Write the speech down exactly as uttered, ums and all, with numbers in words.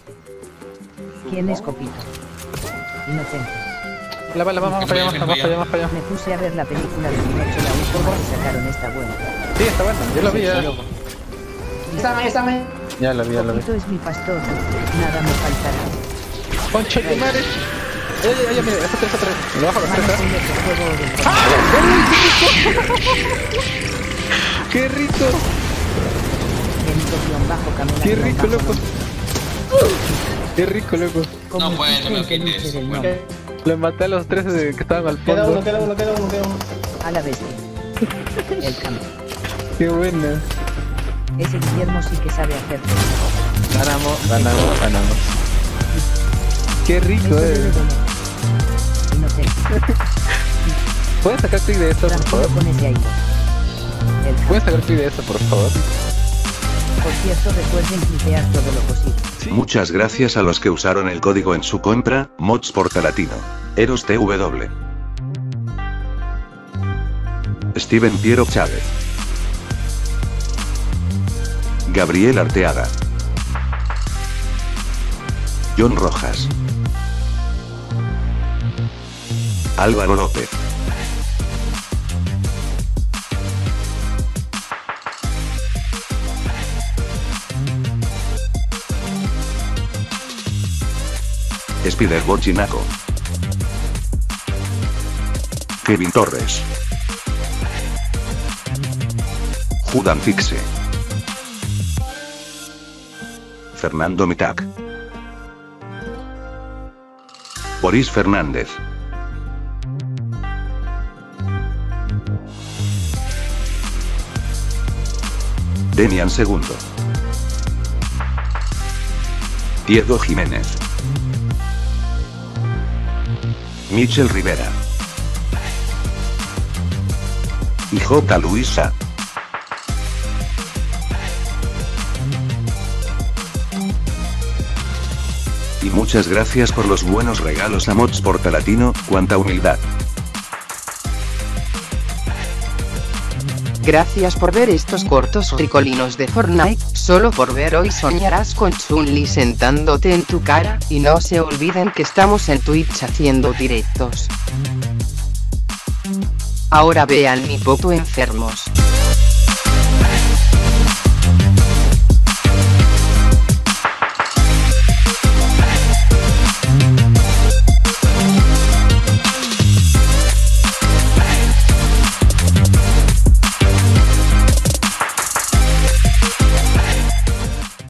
¿Quién es Copito? Inocente. La bala, vamos para allá, vamos para allá, vamos para allá. Me puse a ver la película de Pinocho, la última que sacaron, esta buena. Sí, está buena, yo la vi ya. Estame, estame. Ya la vi, ya la vi. Copito es mi pastor, nada me faltará. ¡Concha de madre! ¡Ay, ay, ay, mira! ¡Esta tres, esta tres! ¿Me lo bajo los tres, Manos en este juego de... ¡Qué rico! Benito-Camela- ¡Qué rico, loco! ¡Qué rico, loco! Como No, bueno, el no peluche quites, del bueno. nombre. Le maté a los tres eh, que estaban al Queda uno, fondo. queda uno, queda uno, queda uno. A la bestia. El campo. ¡Qué buena! Ese Guillermo sí que sabe hacer todo. Ganamos, ganamos, ganamos. ¡Qué rico, Eso eh! debe doler. Inocente. ¿Puedes sacar clic de esto, por Tranquilo favor? con ese aire. El campo. ¿Puedes sacar clic de esto, por favor? Por cierto, recuerden cliquear todo lo posible. Muchas gracias a los que usaron el código en su compra, Mods Portalatino. Eros T W. Steven Piero Chávez. Gabriel Arteaga. John Rojas. Álvaro López. Spider Chinaco. Kevin Torres. Judan Fixe. Fernando Mitac. Boris Fernández. Demian Segundo. Diego Jiménez. Michel Rivera. Y J. Luisa. Y muchas gracias por los buenos regalos a Mods Portalatino, cuánta humildad. Gracias por ver estos cortos ricolinos de Fortnite, solo por ver hoy soñarás con Chun-Li sentándote en tu cara, y no se olviden que estamos en Twitch haciendo directos. Ahora vean mi popo enfermos.